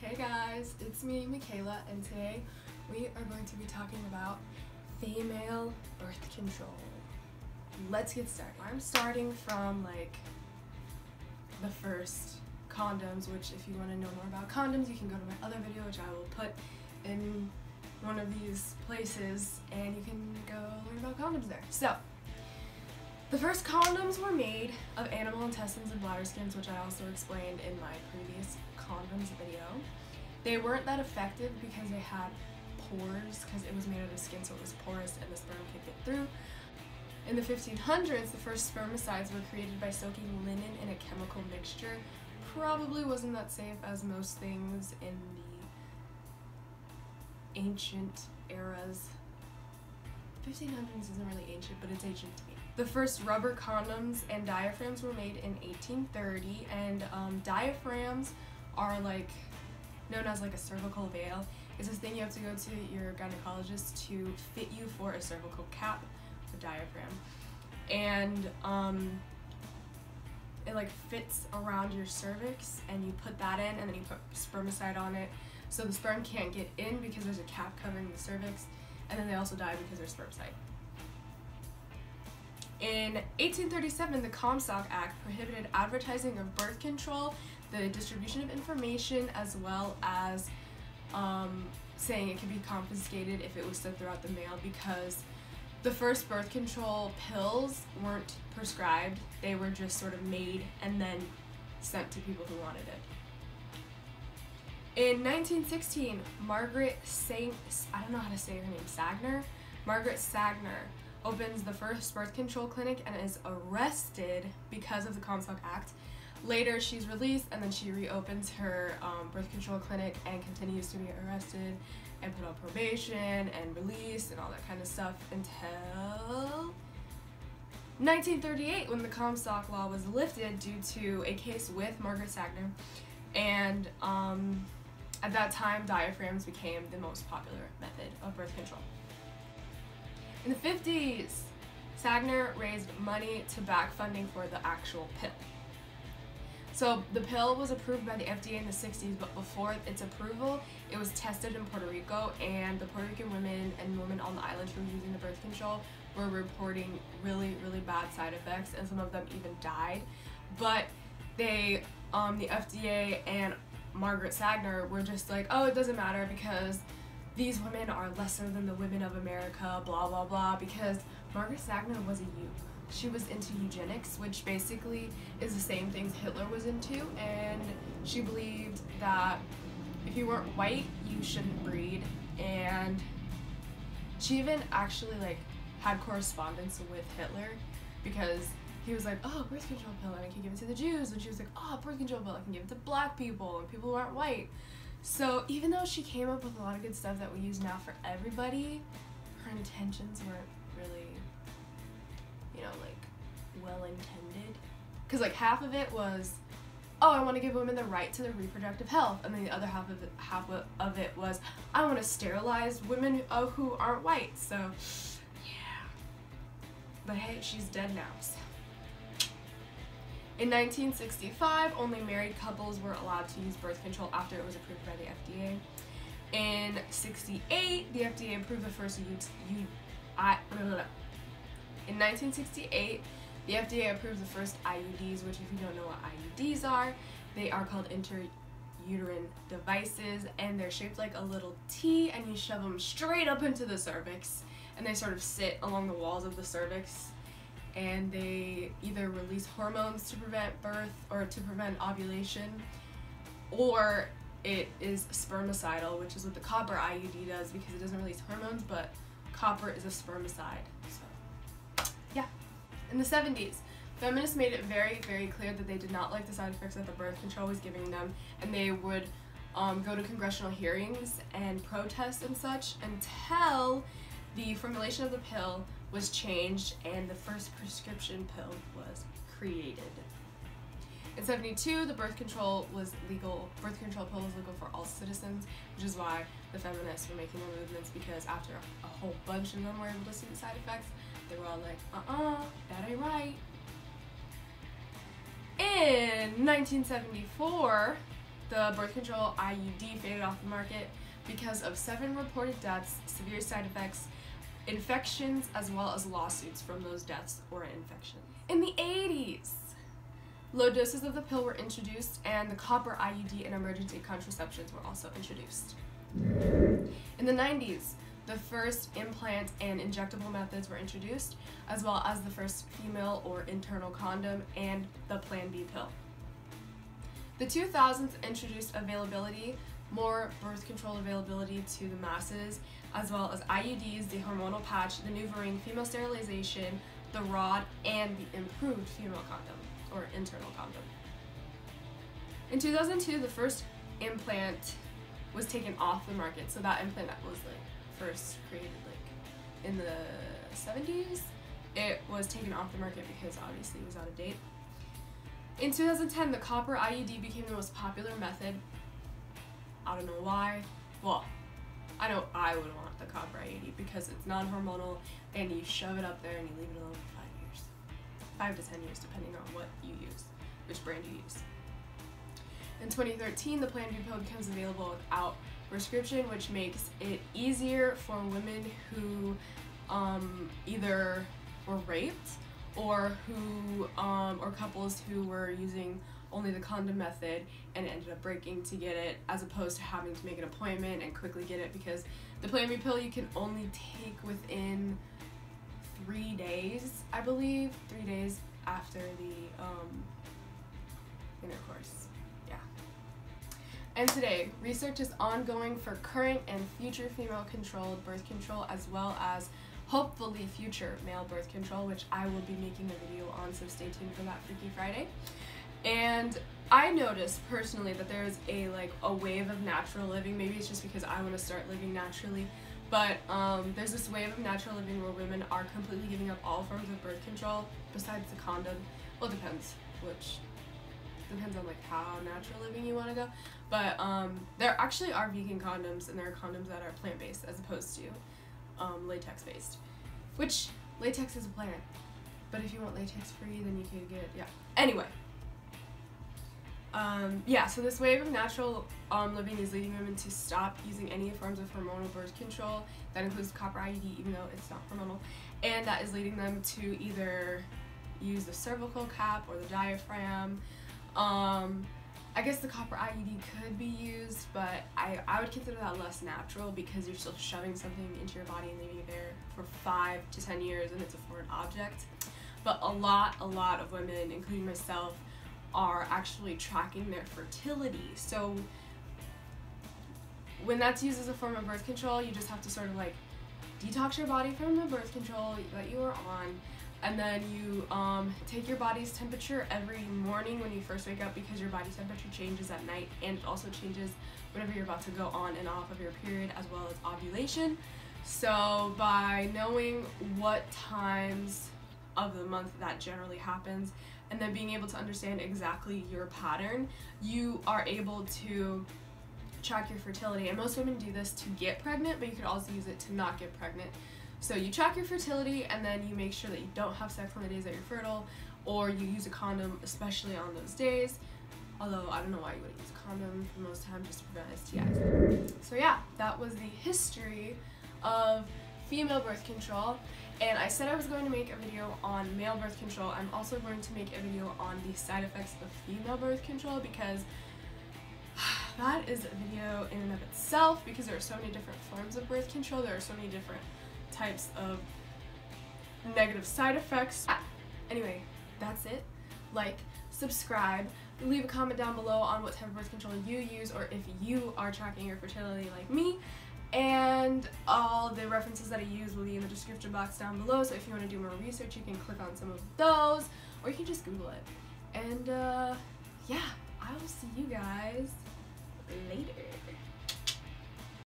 Hey guys, it's me, Michaela, and today we are going to be talking about female birth control. Let's get started. I'm starting from the first condoms, which if you want to know more about condoms, you can go to my other video, which I will put in one of these places, and you can go learn about condoms there. So, the first condoms were made of animal intestines and bladder skins, which I also explained in my previous condoms video. They weren't that effective because they had pores, because it was made out of skin, so it was porous and the sperm could get through. In the 1500s, the first spermicides were created by soaking linen in a chemical mixture. Probably wasn't that safe as most things in the ancient eras. 1500s isn't really ancient, but it's ancient to me. The first rubber condoms and diaphragms were made in 1830, and diaphragms are known as a cervical veil. It's this thing you have to go to your gynecologist to fit you for a cervical cap, a diaphragm, and it fits around your cervix, and you put that in, and then you put spermicide on it, so the sperm can't get in because there's a cap covering the cervix, and then they also die because there's spermicide. In 1837, the Comstock Act prohibited advertising of birth control, the distribution of information, as well as saying it could be confiscated if it was sent throughout the mail, because the first birth control pills weren't prescribed. They were just sort of made and then sent to people who wanted it. In 1916, Margaret Sanger opens the first birth control clinic and is arrested because of the Comstock Act. Later, she's released, and then she reopens her birth control clinic and continues to be arrested and put on probation and released and all that kind of stuff until 1938, when the Comstock Law was lifted due to a case with Margaret Sanger, and at that time, diaphragms became the most popular method of birth control. In the 50s, Sanger raised money to back funding for the actual pill. So the pill was approved by the FDA in the 60s, but before its approval, it was tested in Puerto Rico, and the Puerto Rican women and women on the island who were using the birth control were reporting really, really bad side effects, and some of them even died. But they, the FDA and Margaret Sanger were just like, oh, it doesn't matter because these women are lesser than the women of America, blah, blah, blah, because Margaret Sanger was a youth. She was into eugenics, which basically is the same things Hitler was into, and she believed that if you weren't white, you shouldn't breed, and she even actually had correspondence with Hitler, because he was like, oh, birth control pill, and I can give it to the Jews, and she was like, oh, birth control pill, I can give it to black people and people who aren't white. So even though she came up with a lot of good stuff that we use now for everybody, her intentions weren't really, well intended. Because half of it was, oh, I want to give women the right to their reproductive health, and then the other half of it was, I want to sterilize women who aren't white. So yeah, but hey, she's dead now. So. In 1965, only married couples were allowed to use birth control after it was approved by the FDA. In 1968, the FDA approved the first In 1968, the FDA approved the first IUDs, which, if you don't know what IUDs are, they are called intrauterine devices, and they're shaped like a little T, and you shove them straight up into the cervix, and they sort of sit along the walls of the cervix, and they either release hormones to prevent birth or to prevent ovulation, or it is spermicidal, which is what the copper IUD does, because it doesn't release hormones, but copper is a spermicide. So yeah. In the 70s, feminists made it very, very clear that they did not like the side effects that the birth control was giving them, and they would go to congressional hearings and protest and such until the formulation of the pill was changed and the first prescription pill was created. In 1972, the birth control pill was legal for all citizens, which is why the feminists were making their movements, because after a whole bunch of them were able to see the side effects, they were all like, that ain't right. In 1974, the birth control IUD faded off the market because of 7 reported deaths, severe side effects, infections, as well as lawsuits from those deaths or infections. In the 80s, low doses of the pill were introduced, and the copper IUD and emergency contraceptions were also introduced. In the 90s, the first implant and injectable methods were introduced, as well as the first female or internal condom and the Plan B pill. The 2000s introduced more birth control availability to the masses, as well as IUDs, the hormonal patch, the NuvaRing, female sterilization, the rod, and the improved female condom, or internal condom. In 2002, the first implant was taken off the market, so that implant that was first created in the 70s, it was taken off the market because obviously it was out of date. In 2010, the copper IUD became the most popular method. I don't know why. Well, I know I would want the copper IUD because it's non-hormonal and you shove it up there and you leave it alone for 5 years. 5 to 10 years, depending on what you use, which brand you use. In 2013, the Plan B pill becomes available without prescription, which makes it easier for women who either were raped or couples who were using only the condom method and it ended up breaking to get it, as opposed to having to make an appointment and quickly get it, because the Plan B pill you can only take within 3 days, I believe, 3 days after the intercourse. Yeah. And today, research is ongoing for current and future female-controlled birth control, as well as hopefully future male birth control, which I will be making a video on, so stay tuned for that Freaky Friday. And I noticed personally that there's a wave of natural living. Maybe it's just because I want to start living naturally, but there's this wave of natural living where women are completely giving up all forms of birth control besides the condom. Well, it depends on how natural living you want to go, but there actually are vegan condoms, and there are condoms that are plant-based as opposed to latex-based, which latex is a plant, but if you want latex-free, then you could get, yeah. Anyway, so this wave of natural living is leading women to stop using any forms of hormonal birth control. That includes copper IUD, even though it's not hormonal, and that is leading them to either use the cervical cap or the diaphragm. I guess the copper IUD could be used, but I would consider that less natural because you're still shoving something into your body and leaving it there for 5 to 10 years, and it's a foreign object. But a lot of women, including myself, are actually tracking their fertility. So when that's used as a form of birth control, you just have to sort of detox your body from the birth control that you are on, and then you take your body's temperature every morning when you first wake up, because your body temperature changes at night, and it also changes whenever you're about to go on and off of your period, as well as ovulation. So by knowing what times of the month that generally happens, and then being able to understand exactly your pattern, you are able to track your fertility. And most women do this to get pregnant, but you could also use it to not get pregnant. So you track your fertility, and then you make sure that you don't have sex on the days that you're fertile, or you use a condom, especially on those days. Although I don't know why you would use a condom for most times, just to prevent STIs. So yeah, that was the history of female birth control. And I said I was going to make a video on male birth control. I'm also going to make a video on the side effects of female birth control, because that is a video in and of itself, because there are so many different forms of birth control. There are so many different types of negative side effects. Anyway, that's it. Like, subscribe, leave a comment down below on what type of birth control you use, or if you are tracking your fertility like me. And all the references that I use will be in the description box down below, so if you want to do more research, you can click on some of those, or you can just Google it. And yeah, I will see you guys later.